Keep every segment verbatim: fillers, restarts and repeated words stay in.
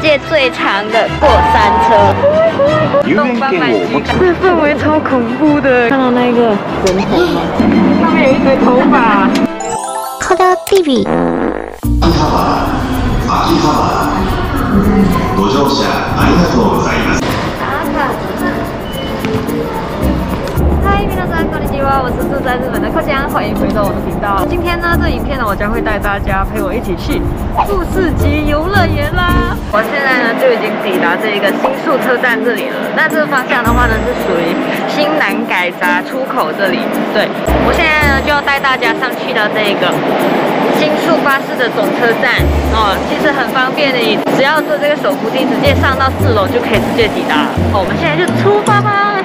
界最长的过山车。东方满级，这氛围超恐怖的。看到那个人头吗？上面有一堆头发。 靠到弟弟。 秋葉原、ご乗車ありがとうございます。 嗨，皆さんこんにちは，我是住在日本的柯江，欢迎回到我的频道。今天呢，这影片呢，我将会带大家陪我一起去富士急游乐园啦。我现在呢就已经抵达这一个新宿车站这里了。那这个方向的话呢，是属于新南改札出口这里。对，我现在呢就要带大家上去到这个新宿巴士的总车站哦，其实很方便的，你只要坐这个手扶梯直接上到四楼就可以直接抵达了。哦，我们现在就出发吧。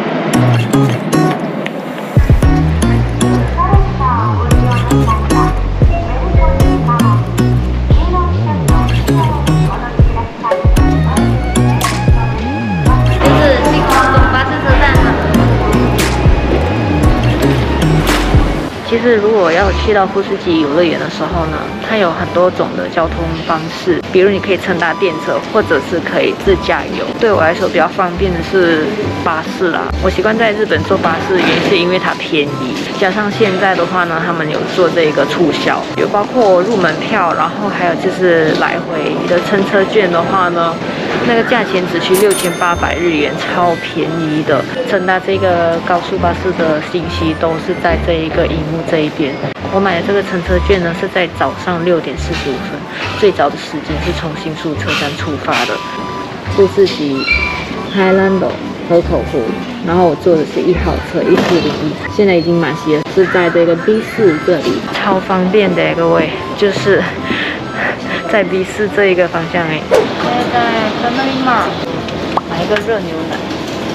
其实，如果要去到富士急游乐园的时候呢，它有很多种的交通方式，比如你可以乘搭电车，或者是可以自驾游。对我来说比较方便的是巴士啦。我习惯在日本坐巴士，原因是因为它便宜，加上现在的话呢，他们有做这个促销，有包括入门票，然后还有就是来回的乘车券的话呢，那个价钱只需六千八百日元，超便宜的。乘搭这个高速巴士的信息都是在这一个荧幕这一边。我买的这个乘车券呢，是在早上六点四十五分，最早的时间是从新宿车站出发的。富士急 Highland 河口湖，然后我坐的是一号车一四零一，现在已经满席了，是在这个 B 四这里，超方便的各位，就是在 B 四这一个方向哎。现在在 Family Mart 买一个热牛奶。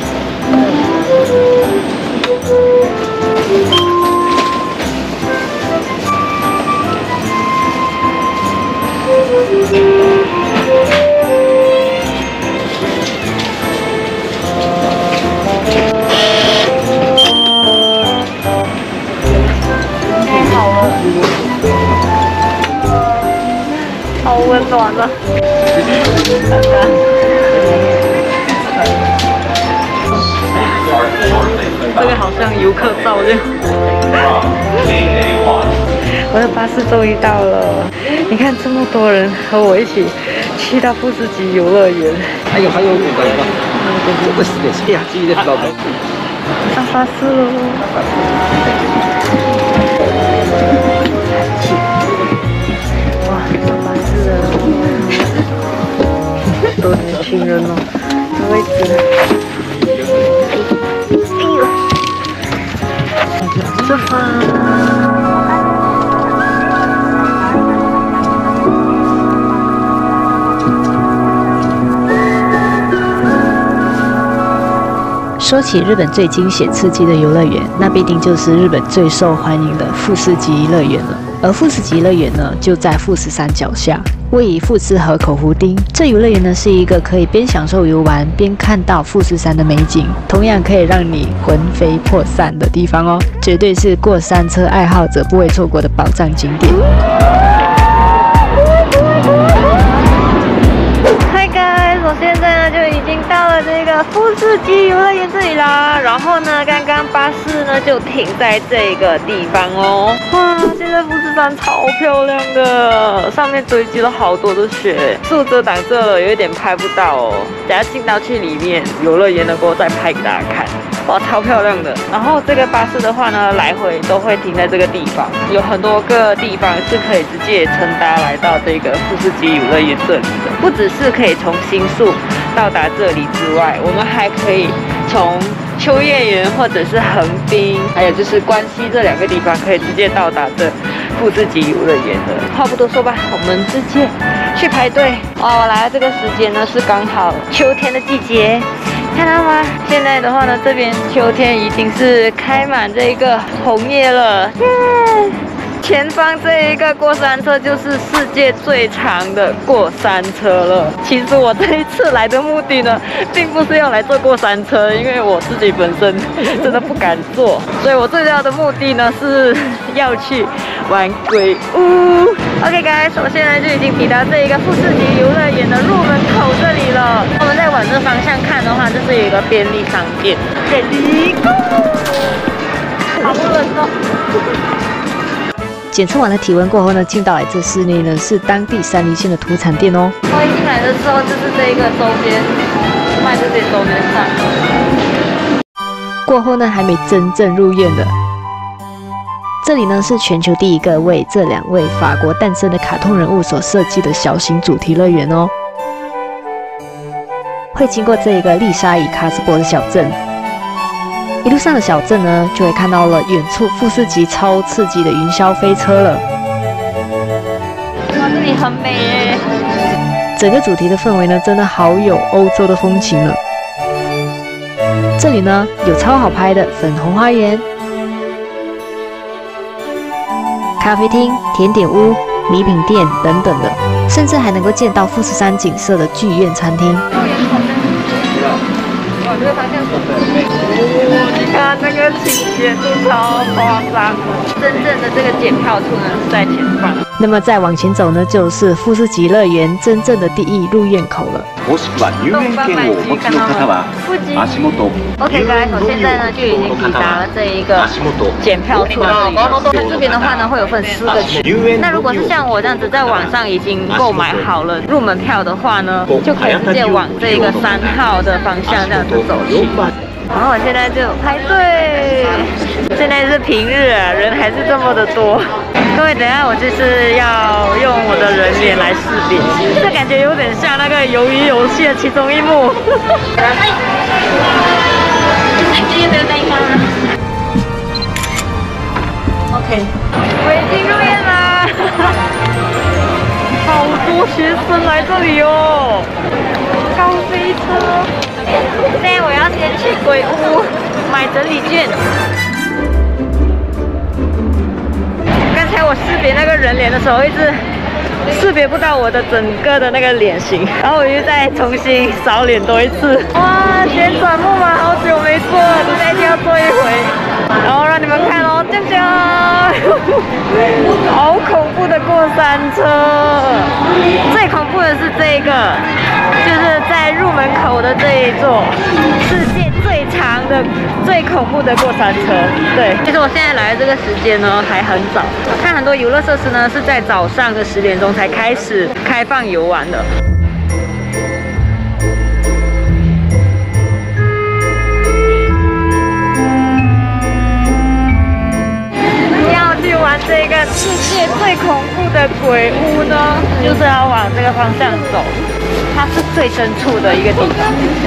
太好了，好温暖啊！这个好像游客照这样。我的巴士终于到了，你看这么多人和我一起去到富士急游乐园。 还有还有五个人吧，这个是得这样记得老板。 上巴士喽！哇，上巴士了！好多年轻人哦，这位置。出发！ 说起日本最惊险刺激的游乐园，那必定就是日本最受欢迎的富士急乐园了。而富士急乐园呢，就在富士山脚下，位于富士河口湖町。这游乐园呢，是一个可以边享受游玩边看到富士山的美景，同样可以让你魂飞魄散的地方哦，绝对是过山车爱好者不会错过的宝藏景点。 Hi guys， 我现在呢就已经到了这个富士急游乐园这里啦。然后呢，刚刚巴士呢就停在这个地方哦。哇，现在富士山超漂亮的，上面堆积了好多的雪，树遮挡着了，有一点拍不到哦。等下进到去里面游乐园的过后再拍给大家看。哇，超漂亮的！然后这个巴士的话呢，来回都会停在这个地方，有很多个地方是可以直接乘搭来到这个富士急游乐园这里的。不只是可以从新宿到达这里之外，我们还可以从秋叶原或者是横滨，还有就是关西这两个地方可以直接到达这富士急游乐园的。话不多说吧，我们直接去排队。哇，我来的这个时间呢是刚好秋天的季节。看到吗？现在的话呢，这边秋天已经是开满这个红叶了，耶！前方这一个过山车就是世界最长的过山车了。其实我这一次来的目的呢，并不是要来坐过山车，因为我自己本身真的不敢坐，所以我最重要的目的呢是要去玩鬼屋。OK guys， 我现在就已经抵达这一个富士急游乐园的入门口是有一个便利商店。便利购，好冷哦。 检测完了体温过后呢，进到来这室内呢是当地山梨县的土产店哦。 我一进来的时候就是这一个周边，卖这些周边上。 过后呢还没真正入院的。这里呢是全球第一个为这两位法国诞生的卡通人物所设计的小型主题乐园哦。会经过这个丽莎与卡斯伯的小镇。一路上的小镇呢，就会看到了远处富士急超刺激的云霄飞车了。 哇，这里很美耶！ 整个主题的氛围呢，真的好有欧洲的风情了。这里呢有超好拍的粉红花园、咖啡厅、甜点屋、礼品店等等的，甚至还能够见到富士山景色的剧院餐厅。 哇，这个方向哦，你看那个倾斜度超夸张的。真正的这个检票处呢是在前方。 那么再往前走呢，就是富士急乐园真正的第一入院口了。 もしくは入園券をお持ちの方は足元。 OK， 各位，我现在呢就已经抵达了这一个检票处了。在这边的话呢会有分四个区。那如果是像我这样子在网上已经购买好了入门票的话呢，就可以直接往这个三号的方向这样子走去。然后我现在就排队，现在是平日啊，人还是这么的多。各位，等一下我就是要用我的人脸来识别，这感觉有点像那个鱿鱼游戏的其中一幕。OK， 我已经入院啦，好多学生来这里哦，高飞车。现在我要先去鬼屋买整理券。刚才我识别那个人脸的时候，一直识别不到我的整个的那个脸型，然后我又再重新扫脸多一次。哇，旋转木马好久没做了，现在一定要做一回，然后让你们看哦，锵锵，好恐怖的过山车！最恐怖的是这个，就是在入门口的这一座，世界最长的、最恐怖的过山车。对，其实我现在来的这个时间呢还很早，看很多游乐设施呢是在早上的十点钟才开始开放游玩的。要去玩这个世界最恐怖的鬼屋呢，就是要往这个方向走。它是最深处的一个地方，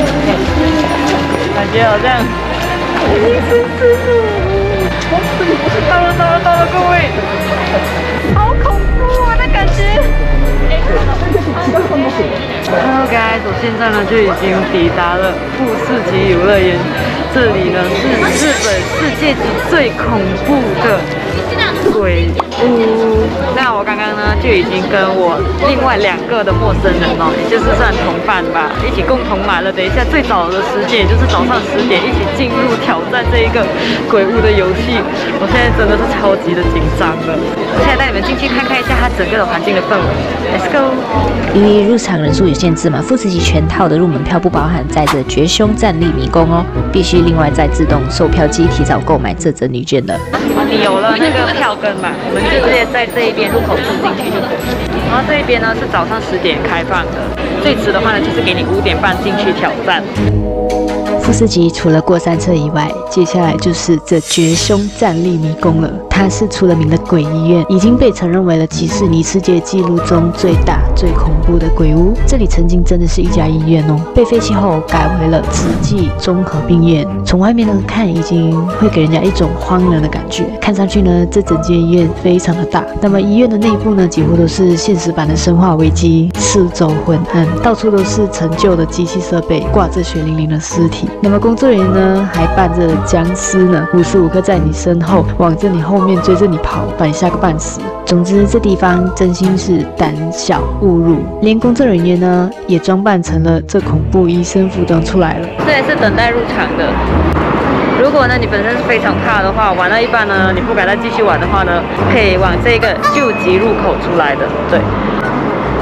感觉好像已经是深入。到了，到了，到了，各位，好恐怖啊，那感觉。Hello guys， 我现在呢就已经抵达了富士急游乐园，这里呢是日本世界级最恐怖的鬼屋。那我刚刚呢就已经跟我另外两个的陌生人哦，也就是算同伴吧，一起共同买了等一下最早的时间，也就是早上十点，一起进入挑战这一个鬼屋的游戏。我现在真的是超级的紧张的，我现在带你们进去看看一下它整个的环境的氛围。Let's go。 由于入场人数有限制嘛，富士急全套的入门票不包含载着绝凶战力迷宫哦，必须另外在自动售票机提早购买这整旅券的。 你有了那个票根嘛，我们就直接在这一边入口处进去就可以。然后这一边呢是早上十点开放的，最迟的话呢就是给你五点半进去挑战。 富士急除了过山车以外，接下来就是这绝凶战力迷宫了。它是出了名的鬼医院，已经被承认为了迪士尼世界纪录中最大、最恐怖的鬼屋。这里曾经真的是一家医院哦，被废弃后改为了慈济综合病院。从外面呢看，已经会给人家一种荒凉的感觉。看上去呢，这整间医院非常的大。那么医院的内部呢，几乎都是现实版的生化危机，四周昏暗，到处都是陈旧的机器设备，挂着血淋淋的尸体。那么工作人员呢，还扮着僵尸呢，无时无刻在你身后，往着你后面追着你跑，把你吓个半死。总之，这地方真心是胆小勿入，连工作人员呢，也装扮成了这恐怖医生服装出来了。 这也是等待入场的。如果呢你本身是非常怕的话，玩到一半呢，你不敢再继续玩的话呢，可以往这个救急入口出来的。对。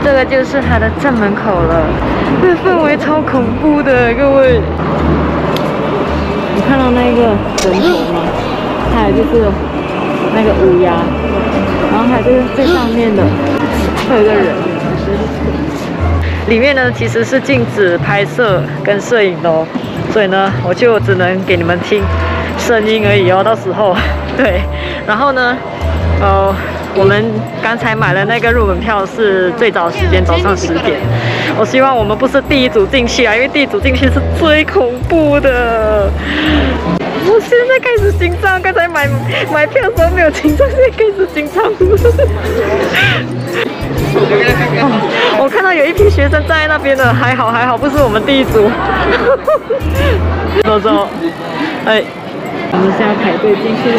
这个就是它的正门口了，这氛围超恐怖的，各位。你看到那个人头吗？还有就是那个乌鸦，然后还有就是最上面的，还有一个人。里面呢其实是禁止拍摄跟摄影的哦，所以呢我就只能给你们听声音而已哦。到时候对，然后呢，呃。我们刚才买的那个入门票是最早时间，早上十点。我希望我们不是第一组进去啊，因为第一组进去是最恐怖的。我现在开始紧张，刚才买买票的时候没有紧张，现在开始紧张。哦，我看到有一批学生站在那边的，还好还好，不是我们第一组。走走，哎。我们现在排队进去喽。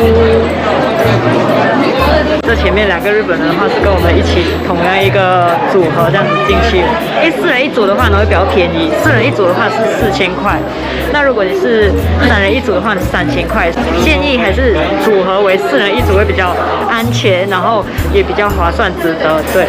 这前面两个日本人的话是跟我们一起同样一个组合这样子进去。因为四人一组的话呢会比较便宜，四人一组的话是四千块。那如果你是三人一组的话是三千块。建议还是组合为四人一组会比较安全，然后也比较划算值得。对。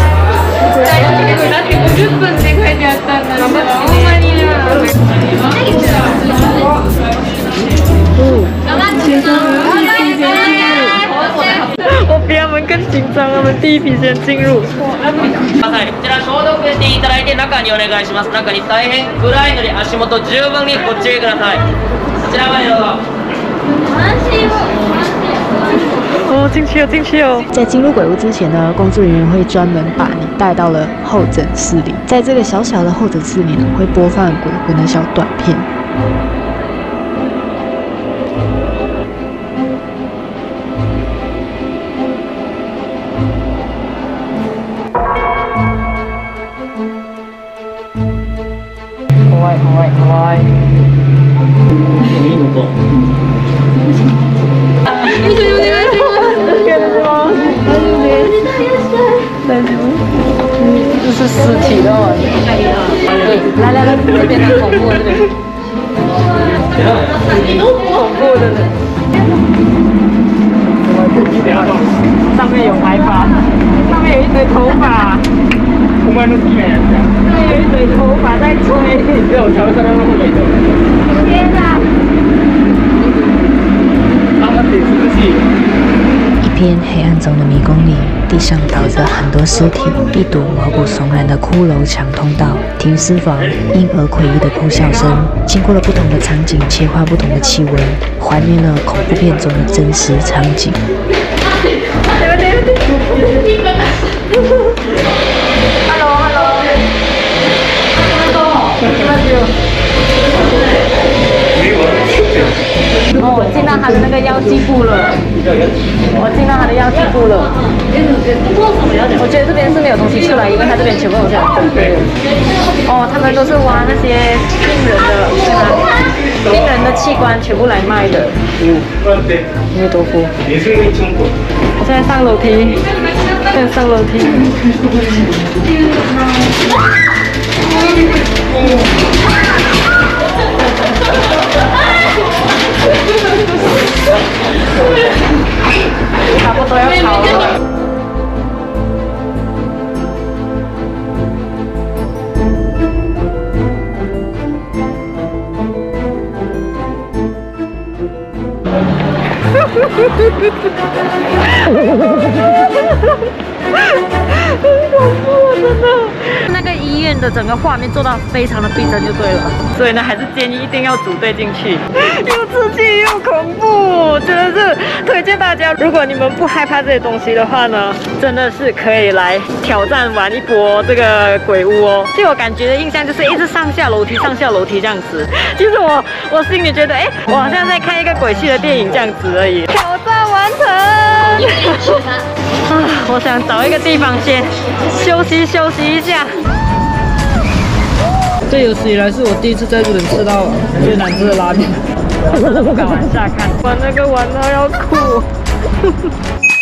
我比他们更紧张，他们第一批先進入。こちら消毒していただいて中にお願いします。中に大変暗いので足元十分にご注意ください。こちらまでどうぞ。哦，进去了，进去了。 在进入鬼屋之前呢，工作人员会专门把你带到了候诊室里，在这个小小的候诊室里呢，会播放鬼魂的小短片。 怖い怖い怖い。いいのか。大丈夫です。大丈夫。这是尸体的哦。来来来，这边很恐怖的，这边。恐怖的呢。上面有白发，上面有一堆头发。上面有一堆头发在吹。天哪！ 一片黑暗中的迷宫里，地上倒着很多尸体，一堵毛骨悚然的骷髅墙通道，停尸房，婴儿诡异的哭笑声，经过了不同的场景，切换不同的气温，还原了恐怖片中的真实场景。 Hello Hello。哦，我进到他的那个药剂部了，我进到他的药剂部了。我觉得这边是没有东西出来，因为他这边全部都是对。哦，他们都是挖那些病人的，对吧？病人的器官全部来卖的。嗯，因为多夫。我现在上楼梯，现在上楼梯。差不多要跑了。很恐怖，真的。那个医院的整个画面做到非常的逼真就对了，所以呢，还是建议一定要组队进去。又刺激又恐怖，真的是推荐大家，如果你们不害怕这些东西的话呢，真的是可以来挑战玩一波这个鬼屋哦。就我感觉的印象就是一直上下楼梯，上下楼梯这样子。其实我我心里觉得，哎，我好像在看一个鬼戏的电影这样子而已。挑战完成。啊，我想找一个地方先休息休息一下。 这有史以来是我第一次在日本吃到最难吃的拉面， 我真的不敢往下看，玩那个玩到要哭。